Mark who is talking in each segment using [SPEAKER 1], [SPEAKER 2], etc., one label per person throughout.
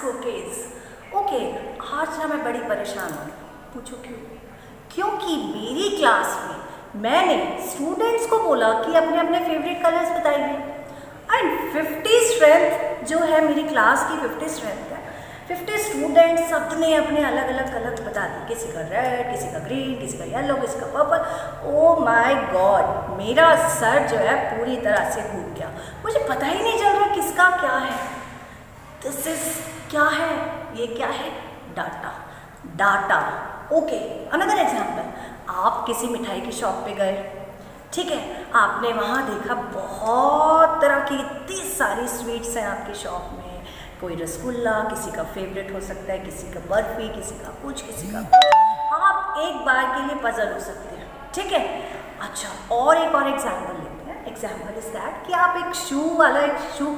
[SPEAKER 1] Cookies. Okay, आज ना मैं बड़ी परेशान हूँ। पूछो क्यों? क्योंकि मेरी क्लास में मैंने स्टूडेंट्स को बोला कि अपने अपने फेवरेट कलर्स बताइए एंड 50 स्ट्रेंथ जो है मेरी क्लास की 50 स्ट्रेंथ है, 50 स्टूडेंट्स सबने अपने अलग अलग कलर बता दिए। किसी का रेड, किसी का ग्रीन, किसी का येलो, किसी का पर्पल। ओ माय गॉड, मेरा सर जो है पूरी तरह से घूम गया। मुझे पता ही नहीं चल रहा किसका क्या है। दिस इज क्या है? ये क्या है? Data. Data. Okay, another example. आप किसी मिठाई की शॉप पे गए, ठीक है, आपने वहाँ देखा बहुत तरह की इतनी सारी स्वीट्स हैं आपकी शॉप में। कोई रसगुल्ला, किसी का फेवरेट हो सकता है, किसी का बर्फी, किसी का कुछ, किसी का कुछ। आप एक बार के लिए पजल हो सकते हैं, ठीक है। अच्छा, और एक और एग्जाम्पल लेते हैं। एग्जाम्पल इज दैट कि आप एक शू वाला, एक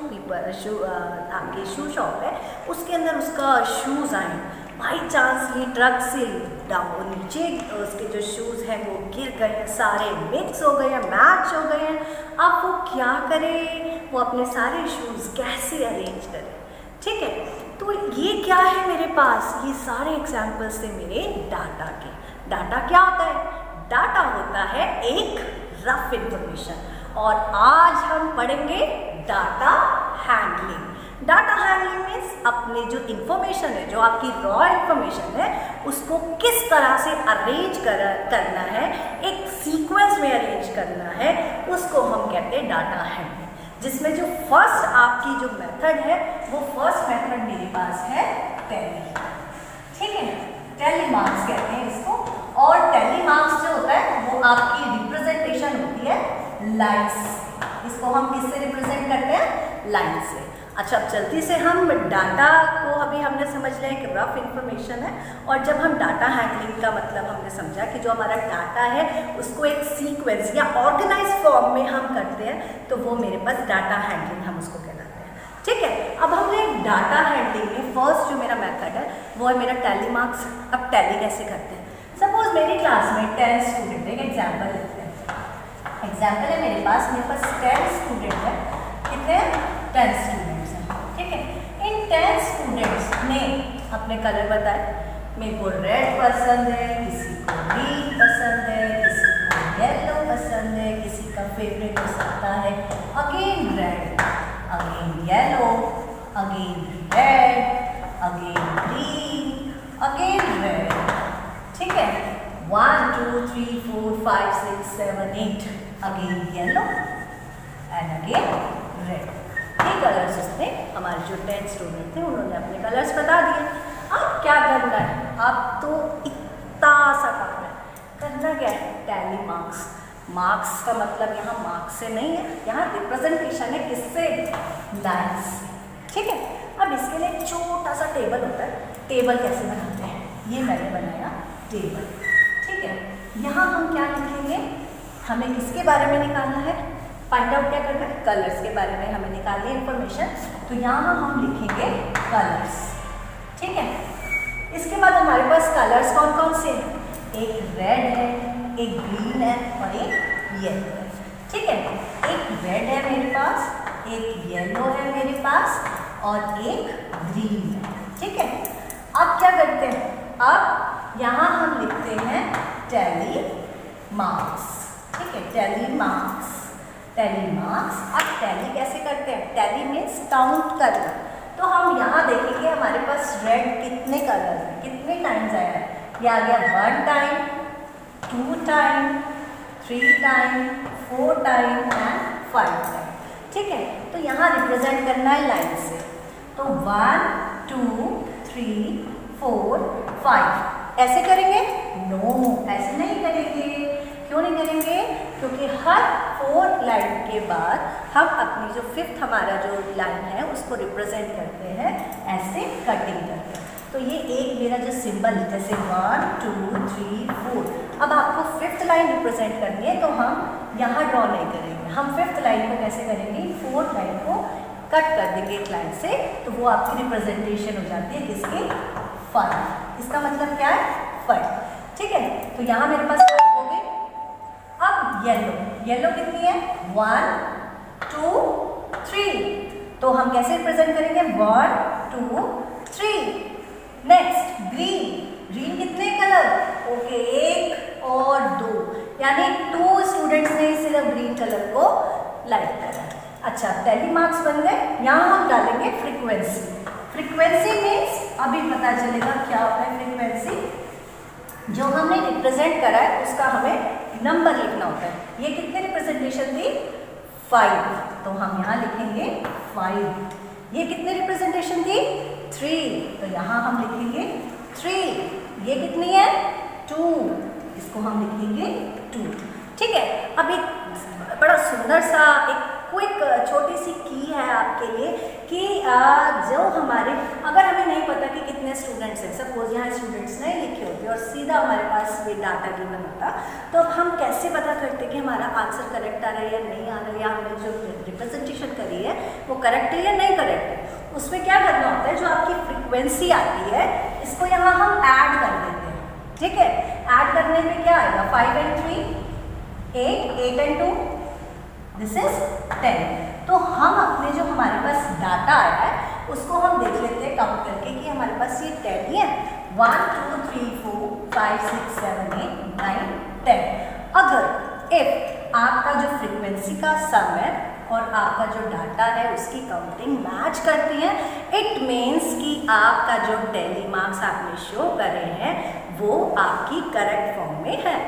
[SPEAKER 1] आपकी शू शॉप है, उसके अंदर उसका शूज़ आए, बाई चांस ये ट्रक से डाउन नीचे उसके जो शूज़ हैं वो गिर गए हैं, सारे मिक्स हो गए हैं, मैच हो गए हैं। अब वो क्या करें? वो अपने सारे शूज़ कैसे अरेंज करें? ठीक है, तो ये क्या है मेरे पास? ये सारे एग्जाम्पल्स थे मेरे डाटा के। डाटा क्या होता है? डाटा होता है एक रफ इंफॉर्मेशन, और आज हम पढ़ेंगे data handling. Data handling means अपने जो इंफॉर्मेशन है, जो आपकी रॉ इंफॉर्मेशन है, उसको किस तरह से अरेंज करना है, एक सीक्वेंस में अरेंज करना है, उसको हम कहते हैं डाटा हैंडलिंग। जिसमें जो फर्स्ट आपकी जो मेथड है, वो फर्स्ट मेथड मेरे पास है टैली, ठीक है। टैली मार्क्स कहते हैं इसको, और टैली मार्क्स जो होता है वो आपकी रिप्रेजेंटेशन होती है लाइन्स। इसको हम किससे रिप्रेजेंट करते हैं? लाइन से। अच्छा, अब जल्दी से हम डाटा को, अभी हमने समझ लिया एक रफ इंफॉर्मेशन है, और जब हम डाटा हैंडलिंग का मतलब हमने समझा कि जो हमारा डाटा है उसको एक सीक्वेंस या ऑर्गेनाइज फॉर्म में हम करते हैं, तो वो मेरे पास डाटा हैंडलिंग हम उसको कहलाते हैं, ठीक है। अब हमने डाटा हैंडलिंग में फर्स्ट जो मेरा मेथड है वो है मेरा टैली मार्क्स। अब टैली कैसे करते हैं? सपोज मेरी क्लास में 10 स्टूडेंट, एक एग्जाम्पल लेते हैं। एग्जाम्पल है मेरे पास 10 स्टूडेंट है। कितने? 10 स्टूडेंट्स हैं, ठीक है। इन 10 स्टूडेंट्स ने अपने कलर बताए। मेरे को रेड पसंद है, किसी को ग्रीन पसंद है, किसी को येलो पसंद है, किसी का फेवरेट हो सकता है again red, again yellow, again red, again green, again red, ठीक है। 1 2 3 4 5 6 7 8 again yellow and again red. ये कलर्स उसने, हमारे जो 10 स्टूडेंट थे उन्होंने अपने कलर्स बता दिए। अब क्या करना है? अब तो इतना सा काम है। करना क्या है? Tally marks. मार्क्स का मतलब यहाँ मार्क्स से नहीं है, यहाँ रिप्रेजेंटेशन है किससे? लाइन्स से, ठीक है। अब इसके लिए एक छोटा सा टेबल होता है। टेबल कैसे बनाते हैं? ये मैंने बनाया टेबल, ठीक है। यहाँ हम क्या लिखेंगे? हमें किसके बारे में निकालना है? फाइंड आउट क्या करना है? कलर्स के बारे में हमें निकालनी है इन्फॉर्मेशन। तो यहाँ हम लिखेंगे कलर्स, ठीक है। इसके बाद हमारे पास कलर्स कौन कौन से हैं? एक रेड है, एक ग्रीन है और एक येलो है, ठीक है। एक रेड है मेरे पास, एक येलो है मेरे पास और एक ग्रीन है, ठीक है। अब क्या करते हैं? अब यहाँ हम लिखते हैं टैली मार्क्स, ठीक है। Tally marks, tally marks. अब टैली कैसे करते हैं? टैली मीन्स काउंट करना। तो हम यहाँ देखेंगे हमारे पास रेड कितने कलर हैं, कितने टाइम्स आया है। ये आ गया 1 time, 2 time, 3 time, 4 time and 5 time, ठीक है। तो यहाँ रिप्रेजेंट करना है लाइन से। तो 1 2 3 4 5 ऐसे करेंगे? नो, ऐसे नहीं करेंगे। क्यों नहीं करेंगे? क्योंकि हर 4 लाइन के बाद हम अपनी जो 5th हमारा जो लाइन है उसको रिप्रेजेंट करते हैं ऐसे कटिंग करके। तो ये एक मेरा जो सिंबल जैसे 1 2 3 4, अब आपको 5th लाइन रिप्रेजेंट करनी है तो हम यहाँ ड्रॉ नहीं करेंगे। हम 5th लाइन को कैसे करेंगे? 4th लाइन को कट कर देंगे एक लाइन से, तो वो आपकी रिप्रेजेंटेशन हो जाती है किसकी? 5। इसका मतलब क्या है? 5, ठीक है। तो यहाँ मेरे पास 5 हो गए। अब येलो, येलो कितनी है? 1 2 3, तो हम कैसे रिप्रेजेंट करेंगे? 1 2 3 नेक्स्ट ग्रीन, ग्रीन कितने कलर? ओके, 1 और 2, यानी 2 स्टूडेंट्स ने सिर्फ ग्रीन कलर को लाइक करा। अच्छा, टैली मार्क्स बन गए। यहाँ हम डालेंगे फ्रीक्वेंसी। फ्रीक्वेंसी मीन्स अभी पता चलेगा क्या होता है फ्रीक्वेंसी। जो हमने रिप्रेजेंट करा है उसका हमें नंबर लिखना होता है। ये कितने रिप्रेजेंटेशन थी? 5, तो हम यहाँ लिखेंगे 5। ये कितने रिप्रेजेंटेशन थी? 3, तो यहाँ हम लिखेंगे 3। ये कितनी है? 2, इसको हम लिखेंगे 2। ठीक है, अब एक बड़ा सुंदर सा एक क्विक छोटी सी की है आपके लिए कि जो हमारे, अगर हमें नहीं पता कि कितने स्टूडेंट्स हैं, सपोज यहाँ स्टूडेंट्स नहीं लिखे होते और सीधा हमारे पास ये डाटा गिवन होता, तो अब हम कैसे पता करते कि हमारा आंसर करेक्ट आ रहा है या नहीं आ रहा है, या हमने जो रिप्रेजेंटेशन करी है वो करेक्ट है या नहीं करेक्ट है। उसमें क्या करना होता है, जो आपकी फ्रिक्वेंसी आती है इसको यहाँ हम ऐड कर देते हैं। ठीक है, ऐड करने में क्या आएगा? 5 and 3 8, 8 and 2 दिस इज 10। तो हम अपने जो हमारे पास डाटा आया है उसको हम देख लेते हैं काउंट करके कि हमारे पास ये 10 ही है। 1 2 3 4 5 6 7 8 9 10। अगर इफ आपका जो फ्रीक्वेंसी का सम है और आपका जो डाटा है उसकी काउंटिंग मैच करती है, इट मीन्स कि आपका जो टैली मार्क्स आपने शो करे हैं वो आपकी करेक्ट फॉर्म में है।